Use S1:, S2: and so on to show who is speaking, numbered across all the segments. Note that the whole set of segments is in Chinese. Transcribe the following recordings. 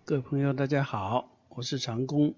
S1: 各位朋友，大家好，我是长工。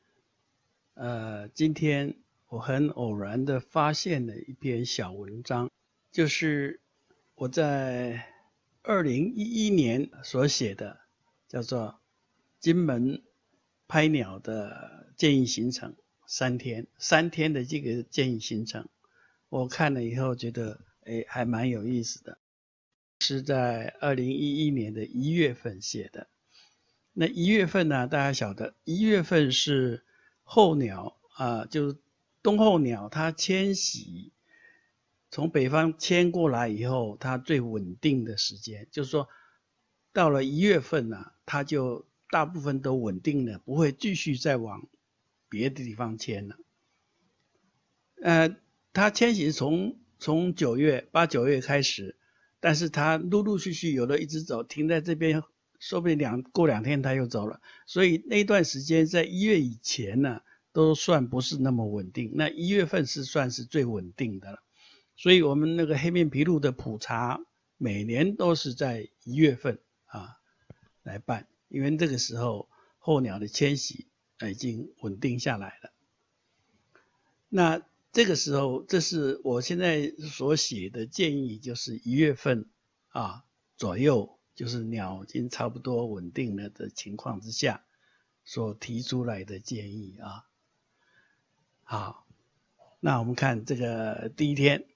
S1: 今天我很偶然的发现了一篇小文章，就是我在2011年所写的，叫做金门拍鸟的建议行程3天的这个建议行程，我看了以后觉得还蛮有意思的，是在2011年的1月份写的。那1月份呢，大家晓得1月份是候鸟就是冬候鸟它迁徙从北方迁过来以后，它最稳定的时间，就是说到了1月份呢，它就大部分都稳定了，不会继续再往别的地方迁了。它迁徙从8、9月开始，但是它陆陆续续有的一直走，停在这边，说不定过2天它又走了，所以那段时间在1月以前呢，都算不是那么稳定。那1月份是算是最稳定的了，所以我们那个黑面琵鹭的普查每年都是在1月份来办，因为这个时候候鸟的迁徙已经稳定下来了。那这个时候，这是我现在所写的建议，就是1月份左右，就是鸟已经差不多稳定了的情况之下所提出来的建议啊。好，那我们看这个第一天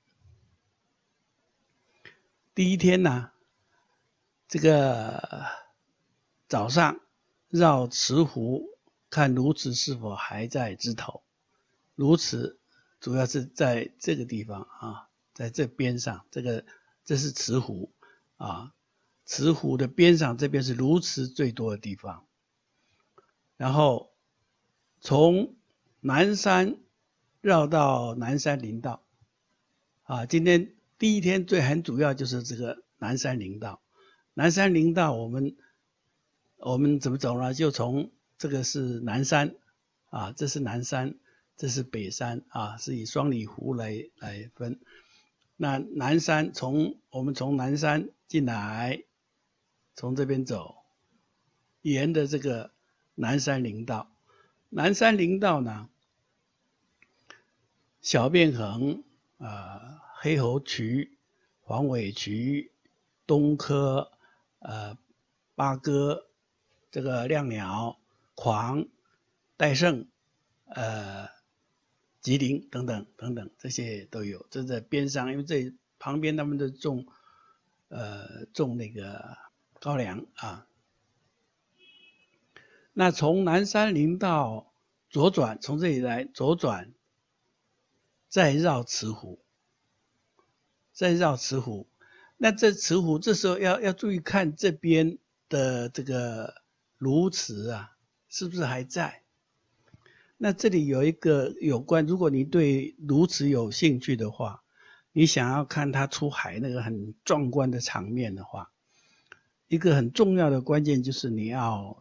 S1: 呢，这个早上绕池湖看鸬鹚是否还在枝头，鸬鹚主要是在这个地方在这边上，这是池湖池湖的边上，这边是鸬鹚最多的地方。然后从南山绕到南山林道今天第一天很主要就是这个南山林道。南山林道我们怎么走呢？就从这个是南山这是南山，这是北山是以双里湖来分。那南山我们从南山进来，从这边走，沿着这个南山林道。南山林道呢，小便横黑喉渠、黄尾渠、东科八哥、这个亮鸟、狂、戴胜吉林等等，这些都有。这在边上，因为这旁边他们都种那个高粱那从南山林道左转，从这里来左转，再绕池湖。那这池湖这时候要注意看这边的这个鸬鹚是不是还在。那这里有一个有关，如果你对鸬鹚有兴趣的话，你想要看它出海那个很壮观的场面的话，一个很重要的关键就是你要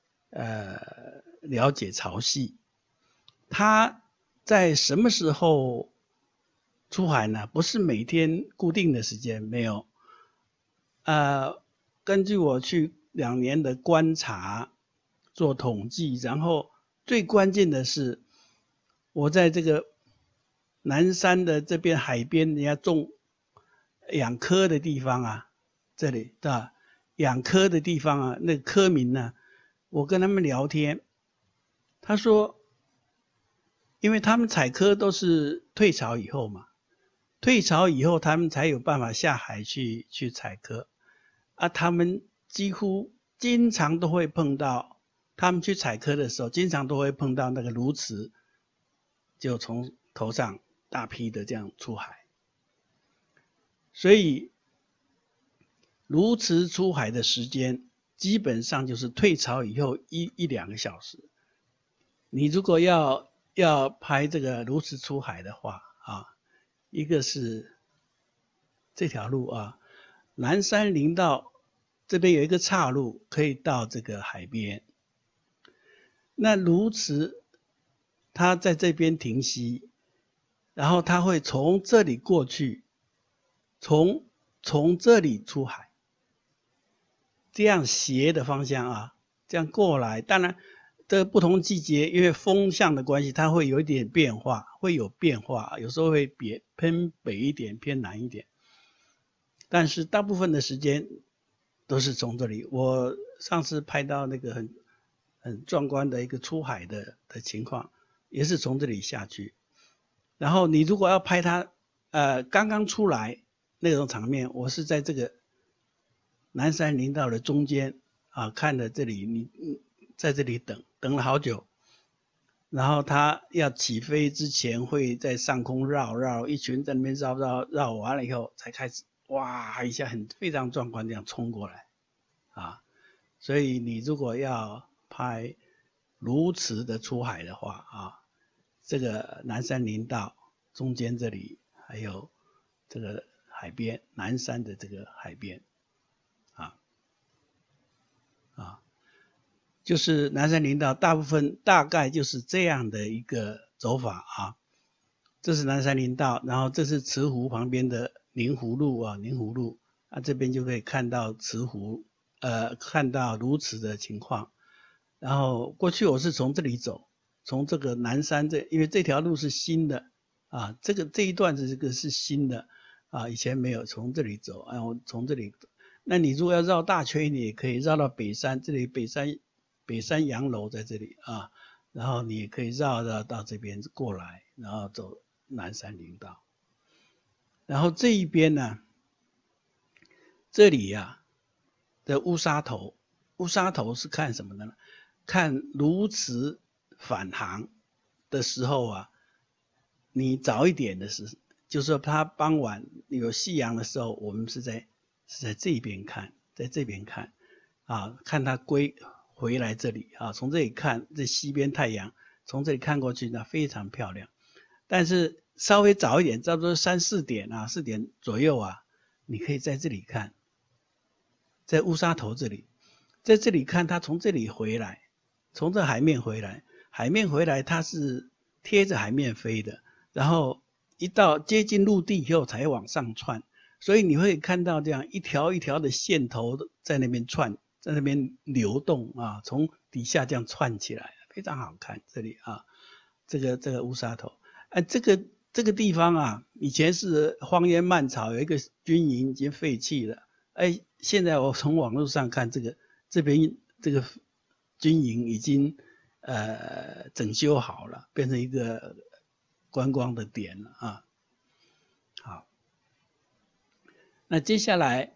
S1: 了解潮汐。它在什么时候出海呢？不是每天固定的时间，没有。根据我去2年的观察做统计，然后最关键的是我在这个南山的这边海边人家种养蚵的地方这里养蚵的地方那个蚵民我跟他们聊天，他说因为他们采蚵都是退潮以后嘛，退潮以后他们才有办法下海去采蚵他们几乎经常都会碰到，他们去采蚵的时候经常都会碰到那个鸬鹚就从头上大批的这样出海。所以鸬鹚出海的时间基本上就是退潮以后1-2个小时。你如果要拍这个鸬鹚出海的话一个是这条路南山林道这边有一个岔路可以到这个海边。那鸬鹚它在这边停息，然后它会从这里过去，从这里出海，这样斜的方向这样过来。当然，这不同季节因为风向的关系，它会有一点变化，会有变化，有时候会偏北一点，偏南一点。但是大部分的时间都是从这里。我上次拍到那个很壮观的一个出海的情况，也是从这里下去。然后你如果要拍它刚刚出来那种场面，我是在这个南山林道的中间啊，看着这里你在这里等了好久，然后它要起飞之前会在上空绕，一群在那边绕完了以后才开始，哇一下非常壮观这样冲过来啊。所以你如果要拍如此的出海的话啊，这个南山林道中间这里还有这个海边，南山的这个海边就是南山林道大概就是这样的一个走法啊。这是南山林道，然后这是慈湖旁边的宁湖路啊，这边就可以看到慈湖看到如此的情况。然后过去我是从这里走，从这个南山因为这条路是新的啊，这一段这个是新的啊，以前没有，从这里走，然后从这里。那你如果要绕大圈，你也可以绕到北山，这里北山洋楼在这里啊，然后你也可以绕到这边过来，然后走南山林道。然后这一边呢，这里的乌沙头是看什么的呢？看鸬鹚返航的时候啊，你早一点的时候，就是说它傍晚有夕阳的时候，我们是在这边看，在这边看啊，看它回来这里啊，从这里看这西边太阳，从这里看过去那非常漂亮。但是稍微早一点，差不多3、4点啊，4点左右啊，你可以在这里看，在乌沙头这里，在这里看它从这里回来，从这海面回来，它是贴着海面飞的，然后一到接近陆地以后才往上窜，所以你会看到这样一条一条的线头在那边窜，在那边流动啊，从底下这样窜起来，非常好看。这里啊，这个乌沙头，这个地方啊，以前是荒烟蔓草，有一个军营已经废弃了。现在我从网络上看，这边这个军营已经整修好了，变成一个观光的点了啊。好，那接下来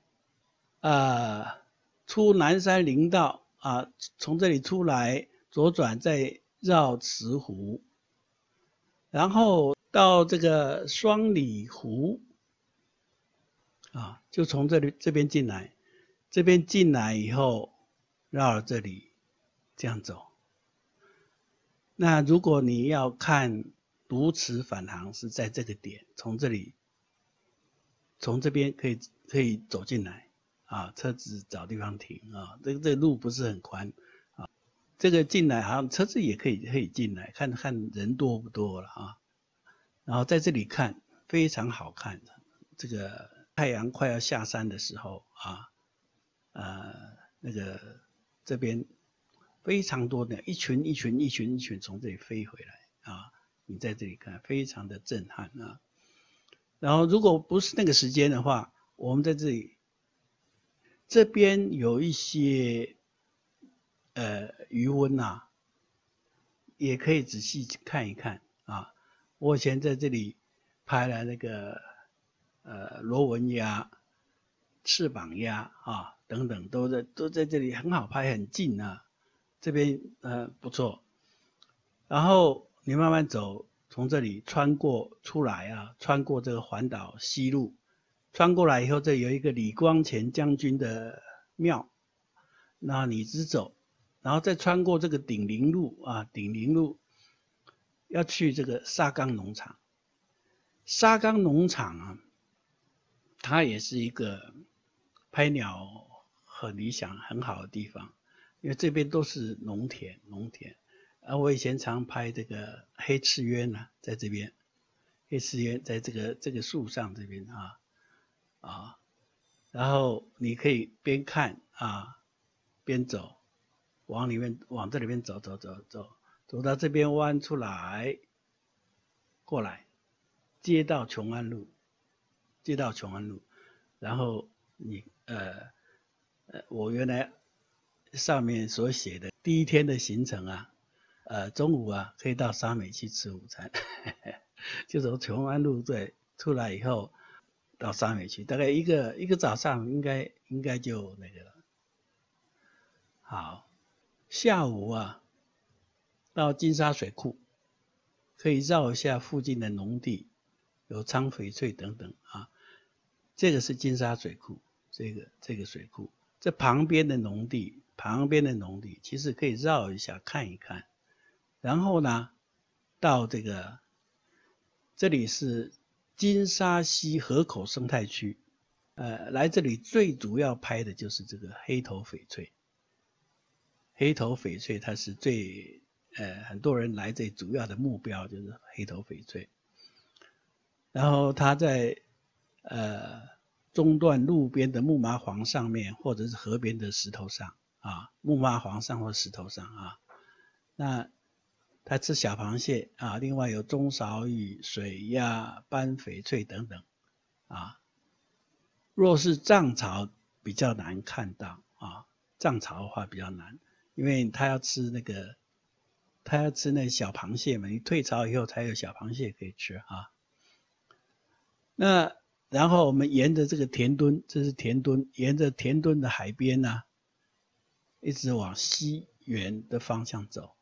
S1: 出南山林道啊，从这里出来左转再绕慈湖，然后到这个双里湖啊，就从这边进来，这边进来以后绕了这里这样走。那如果你要看鸬鹚返航是在这个点，从这边可以走进来啊，车子找地方停啊，这个路不是很宽啊，这个进来好像车子也可以进来，看人多不多了啊。然后在这里看非常好看，这个太阳快要下山的时候那个这边非常多的一群从这里飞回来啊，你在这里看非常的震撼啊。然后如果不是那个时间的话，我们在这边有一些余温啊，也可以仔细看一看啊。我以前在这里拍了那个螺纹鸭、翅膀鸭啊等等，都在这里很好拍，很近啊。这边不错。然后你慢慢走，从这里穿过出来啊，穿过这个环岛西路，穿过来以后，这有一个李光前将军的庙，那你直走，然后再穿过这个鼎林路啊，鼎林路要去这个沙冈农场。沙冈农场啊，它也是一个拍鸟很理想很好的地方，因为这边都是农田。我以前常拍这个黑翅鸢啊，在这边，黑翅鸢在这个树上这边然后你可以边看边走。 往这里面走，走到这边弯出来，过来，接到琼安路，然后你我原来上面所写的第一天的行程啊，中午啊可以到沙美去吃午餐，就从琼安路对出来以后到沙美去，大概一个早上应该就那个了。好，下午啊到金沙水库，可以绕一下附近的农地，有苍翡翠等等啊。这个是金沙水库，这个水库，这旁边的农地其实可以绕一下看一看。然后呢，到这里是金沙溪河口生态区，来这里最主要拍的就是这个黑头翡翠。黑头翡翠它是很多人来这主要的目标就是黑头翡翠。然后它在中段路边的木麻黄上面，或者是河边的石头上啊，木麻黄上或石头上啊。那它吃小螃蟹啊，另外有中勺鱼、水鸭、斑翡翠等等啊。若是涨潮比较难看到啊，涨潮的话比较难，因为它要吃那个小螃蟹嘛，你退潮以后才有小螃蟹可以吃啊。那然后我们沿着这个田墩，这是田墩，沿着田墩的海边呢，一直往西园的方向走，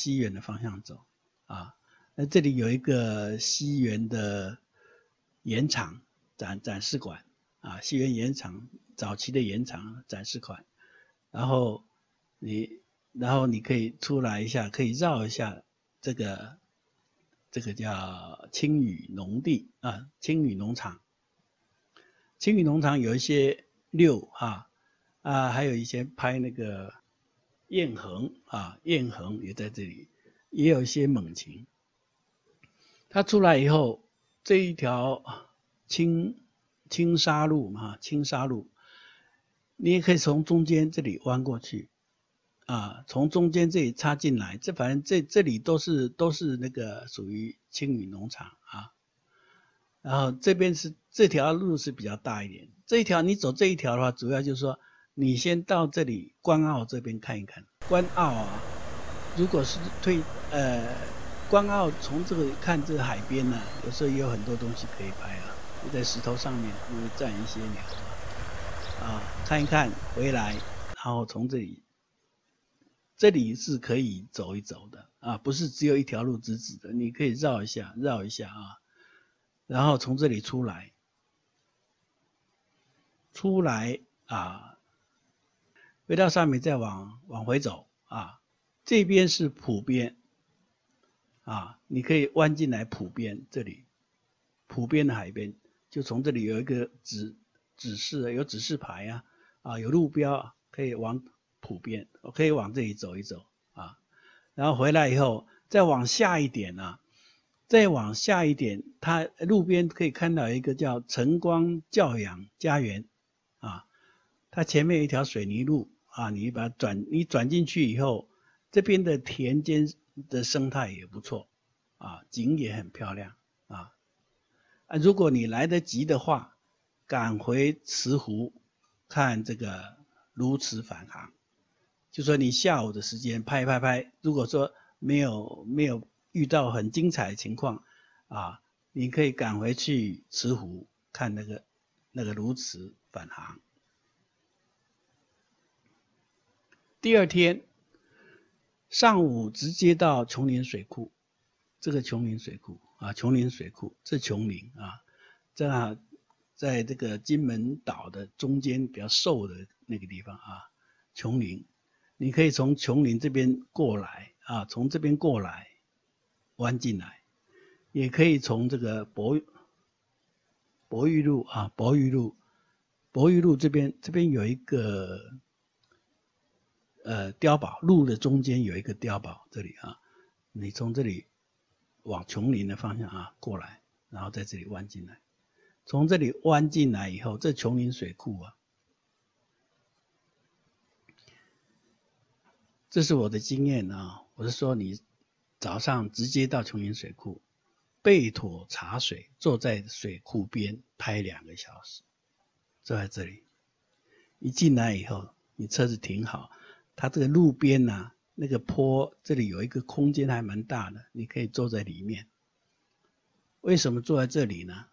S1: 啊。那这里有一个西园的盐场展示馆啊，西园盐场早期的盐场展示馆，然后你可以出来一下，可以绕一下这个叫青屿农地啊，青屿农场。青屿农场有一些遛还有一些拍那个雁横啊，雁横也在这里，也有一些猛禽。它出来以后，这一条青沙路嘛，青沙路，你也可以从中间这里弯过去啊，从中间这里插进来，反正这里都是那个属于青屿农场啊。然后这条路是比较大一点，你走这一条的话，主要就是说你先到这里关澳这边看一看。关澳啊，如果是关澳从这个看这个海边呢，有时候也有很多东西可以拍啊。你在石头上面会站一些鸟啊，看一看回来，然后从这里是可以走一走的啊，不是只有一条路直直的，你可以绕一下啊。然后从这里出来啊，回到上面再往回走啊，这边是埔边啊，你可以弯进来埔边这里，埔边的海边，就从这里有一个指示牌啊，有路标可以往埔边，可以往这里走一走啊，然后回来以后再往下一点啊。它路边可以看到一个叫晨光教养家园啊，它前面有一条水泥路啊，你转进去以后，这边的田间的生态也不错啊，景也很漂亮啊。如果你来得及的话，赶回慈湖看这个鸬鹚返航，就说你下午的时间拍，如果说没有遇到很精彩的情况啊，你可以赶回去慈湖看那个鸬鹚返航。第二天上午直接到琼林水库，这个琼林水库啊，这琼林啊，正好在这个金门岛的中间比较瘦的那个地方啊，琼林，你可以从琼林这边过来啊，从这边过来弯进来，也可以从这个博玉路啊，博玉路这边有一个碉堡，路的中间有一个碉堡，这里啊，你从这里往琼林的方向啊过来，然后在这里弯进来，从这里弯进来以后，这琼林水库啊， 这是我的经验啊，我是说你早上直接到琼云水库，备妥茶水，坐在水库边拍2个小时，坐在这里。一进来以后，你车子停好，它这个路边啊，那个坡这里有一个空间还蛮大的，你可以坐在里面。为什么坐在这里呢？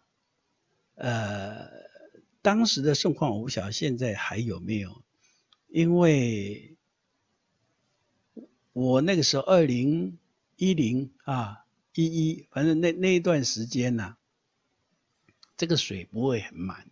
S1: 当时的盛况我不晓得现在还有没有，因为我那个时候2010啊11，反正那一段时间呢，这个水不会很满，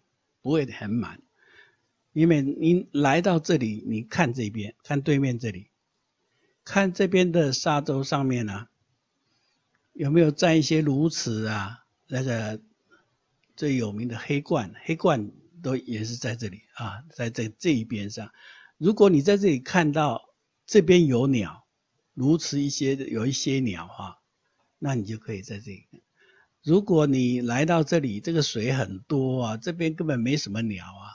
S1: 因为你来到这里，你看这边，看对面这里，看这边的沙洲上面啊，有没有站一些鸬鹚啊？那个最有名的黑鹳都也是在这里啊，在这一边上。如果你在这里看到这边有鸟，鸬鹚有一些鸟啊，那你就可以在这里。如果你来到这里，这个水很多啊，这边根本没什么鸟啊，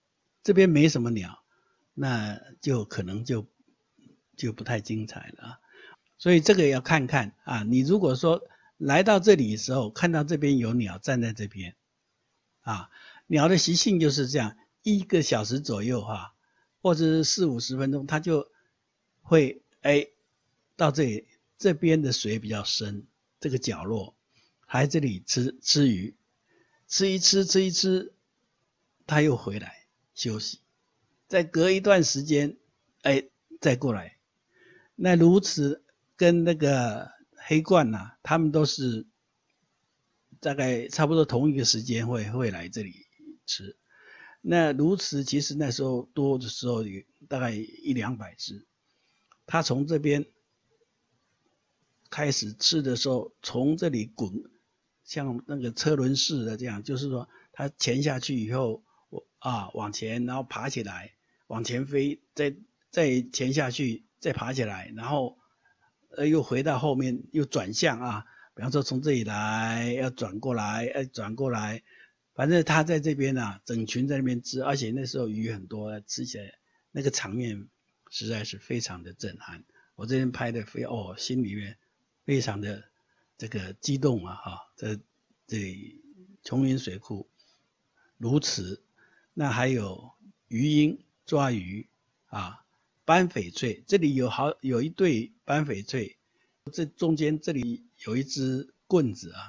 S1: 那就可能就不太精彩了啊。所以这个也要看看啊，你如果说来到这里的时候，看到这边有鸟站在这边啊，鸟的习性就是这样，1个小时左右啊，或者是40-50分钟，它就会到这边的水比较深，这个角落还这里吃鱼，吃一吃，它又回来休息，再隔一段时间再过来。那鸬鹚跟那个黑鹳啊，他们都是大概差不多同一个时间会来这里吃。那鸬鹚其实那时候多的时候有大概100-200只，它从这边开始吃的时候，从这里滚，像那个车轮式的这样，就是说它潜下去以后往前，然后爬起来，往前飞，再潜下去，再爬起来，然后又回到后面，又转向啊，比方说从这里来，要转过来，反正它在这边啊，整群在那边吃，而且那时候鱼很多，吃起来那个场面实在是非常的震撼。我这边拍的心里面非常的这个激动啊在这里琼云水库鸬鹚，那还有鱼鹰抓鱼啊，斑翡翠，这里有一对斑翡翠，这中间这里有一只棍子啊，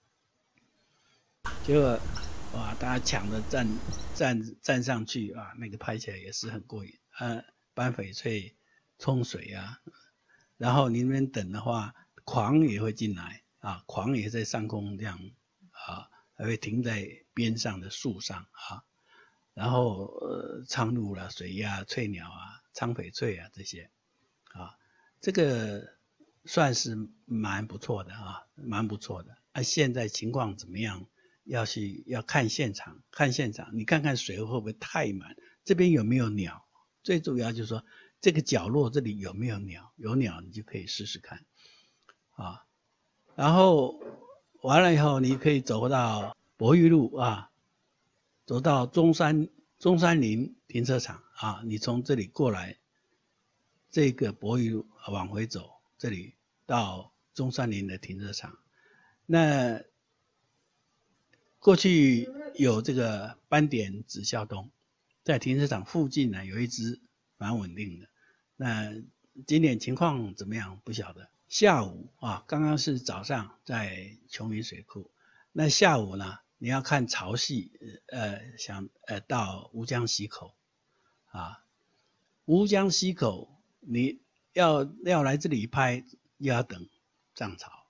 S1: 结果哇，大家抢着站上去啊，那个拍起来也是很过瘾斑翡翠冲水啊，然后你那边等的话，狂也会进来啊，狂也在上空这样啊，还会停在边上的树上啊，然后苍鹭啦、水鸭、翠鸟啊、苍翡翠啊这些啊，这个算是蛮不错的啊，蛮不错的。现在情况怎么样？要看现场，你看看水会不会太满，这边有没有鸟？最主要就是说这个角落这里有没有鸟？有鸟你就可以试试看啊。然后完了以后，你可以走到博裕路啊，走到中山陵停车场啊，你从这里过来，这个博裕路往回走，这里到中山陵的停车场。那过去有这个斑点紫啸鸫，在停车场附近呢有一只蛮稳定的。那今年情况怎么样不晓得。下午啊，刚刚是早上在琼云水库，那下午呢你要看潮汐，到吴江溪口啊，吴江溪口你要来这里拍，又要等涨潮，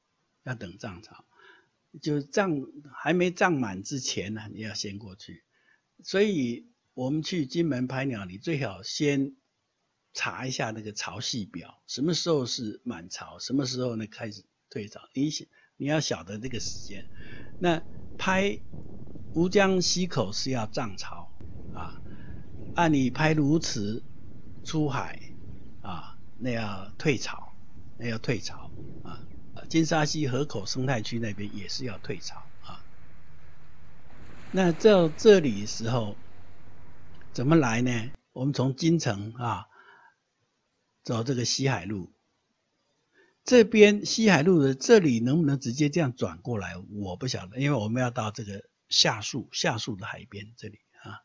S1: 就还没涨满之前呢，你要先过去。所以我们去金门拍鸟，你最好先查一下那个潮汐表，什么时候是满潮，什么时候呢开始退潮，你要晓得这个时间。那拍吴江溪口是要涨潮啊，按你拍鸬鹚出海啊，那要退潮啊。金沙溪河口生态区那边也是要退潮啊。那到这里时候怎么来呢？我们从金城啊走这个西海路。这边西海路的这里能不能直接这样转过来，我不晓得，因为我们要到这个下树的海边这里啊。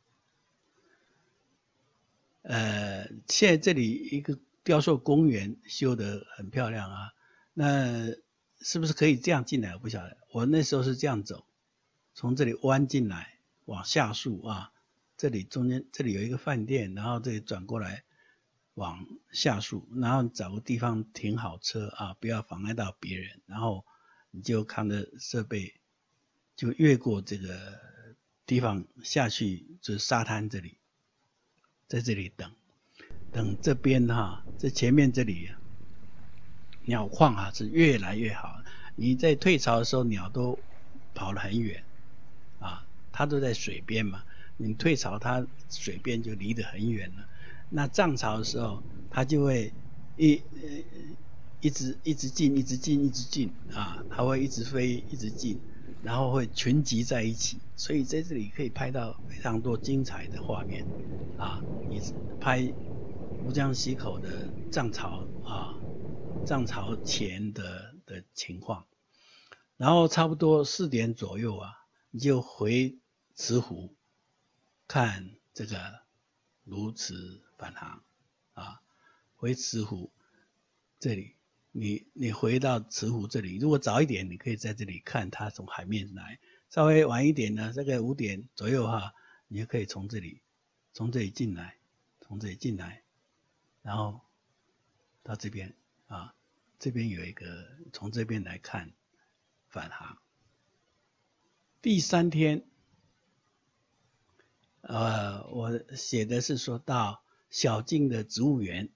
S1: 现在这里一个雕塑公园修得很漂亮啊，那是不是可以这样进来？我不晓得，我那时候是这样走，从这里弯进来往下树啊，这里中间这里有一个饭店，然后这里转过来往下树，然后找个地方停好车啊，不要妨碍到别人，然后你就看着设备就越过这个地方下去，就是沙滩这里，在这里等这边哈，这前面这里鸟况啊是越来越好，你在退潮的时候鸟都跑得很远啊，它都在水边嘛，你退潮它水边就离得很远了。那涨潮的时候，它就会一直进啊，它会一直飞一直进，然后会群集在一起，所以在这里可以拍到非常多精彩的画面啊，你拍乌江溪口的涨潮啊，涨潮前的情况，然后差不多4点左右啊，你就回慈湖看这个鸬鹚返航啊，回慈湖这里，你回到慈湖这里，如果早一点，你可以在这里看它从海面来；稍微晚一点呢，大概5点左右哈，你就可以从这里进来，然后到这边啊，这边有一个从这边来看返航。第3天。我写的是说到小径的植物园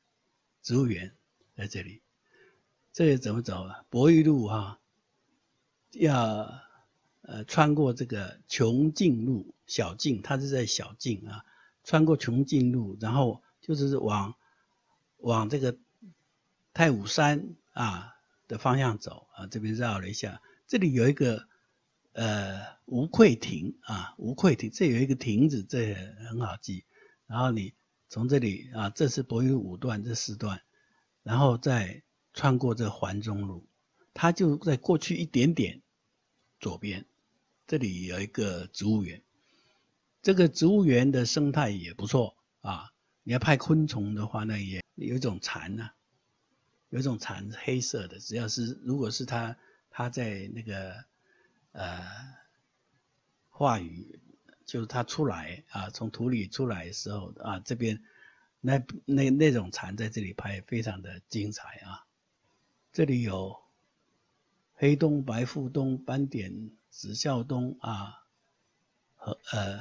S1: 在这里，这个怎么走啊？博玉路啊，要穿过这个琼径路小径，它是在小径啊，穿过琼径路，然后就是往这个太武山啊的方向走啊，这边绕了一下，这里有一个吴愧亭啊，吴愧亭，这有一个亭子，这很好记。然后你从这里啊，这是博玉路5段，这4段，然后再穿过这环中路，它就在过去一点点左边，这里有一个植物园。这个植物园的生态也不错啊。你要拍昆虫的话呢，也有一种蝉啊，有一种蝉黑色的，只要是如果是它在那个化羽，就是它出来啊，从土里出来的时候啊，这边那种蝉在这里拍非常的精彩啊。这里有黑冬、白腹冬、斑点紫啸冬啊，和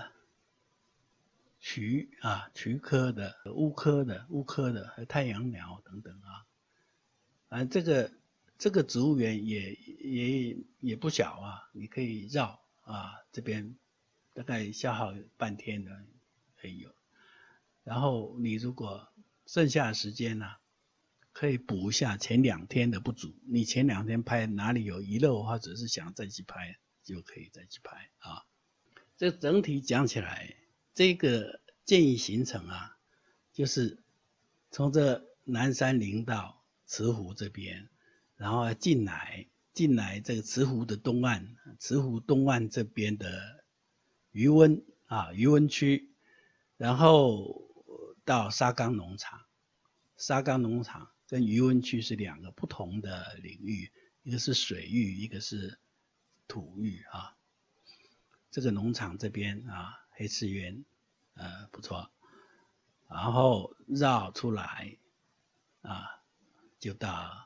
S1: 渠科的、乌科的和太阳鸟等等啊。这个植物园也不小啊，你可以绕啊，这边大概消耗半天的可以有。然后你如果剩下的时间呢，可以补一下前2天的不足。你前2天拍哪里有遗漏，或者是想再去拍，就可以再去拍啊。这整体讲起来，这个建议行程啊，就是从这南山林道慈湖这边，然后进来这个慈湖的东岸，慈湖东岸这边的渔温区，然后到沙冈农场。沙冈农场跟渔温区是2个不同的领域，一个是水域，一个是土域啊。这个农场这边啊，黑翅鸢不错，然后绕出来啊，就到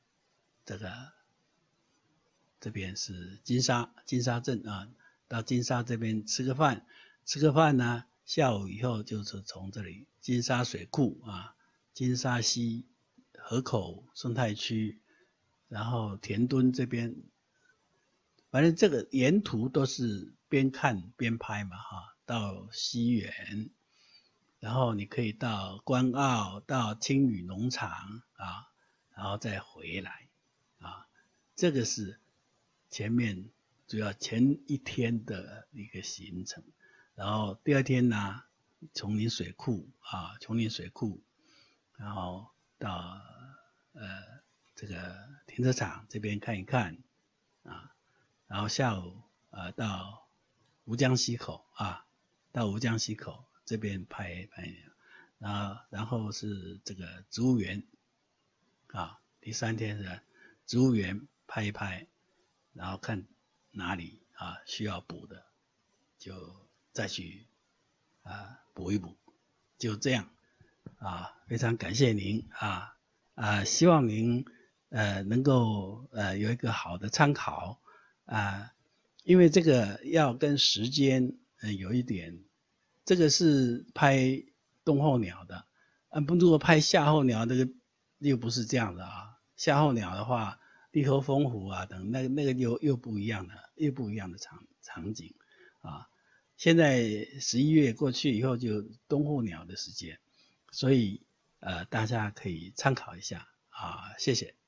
S1: 这边是金沙镇啊，到金沙这边吃个饭呢，下午以后就是从这里金沙水库啊，金沙溪河口生态区，然后田墩这边，反正这个沿途都是边看边拍嘛哈，到西园，然后你可以到关澳，到青屿农场啊，然后再回来啊，这个是前面主要前1天的一个行程。然后第2天呢，琼林水库， 然后到这个停车场这边看一看啊，然后下午到吴江溪口啊，到吴江溪口这边拍，然后是这个植物园啊，第3天是植物园拍一拍，然后看哪里需要补的，就再去补一补，就这样非常感谢您希望您能够有一个好的参考因为这个要跟时间有一点，这个是拍冬候鸟的，如果拍夏候鸟那个又不是这样的夏候鸟的话，立头蜂虎等那个又不一样的场景现在11月过去以后就冬候鸟的时间，所以大家可以参考一下谢谢。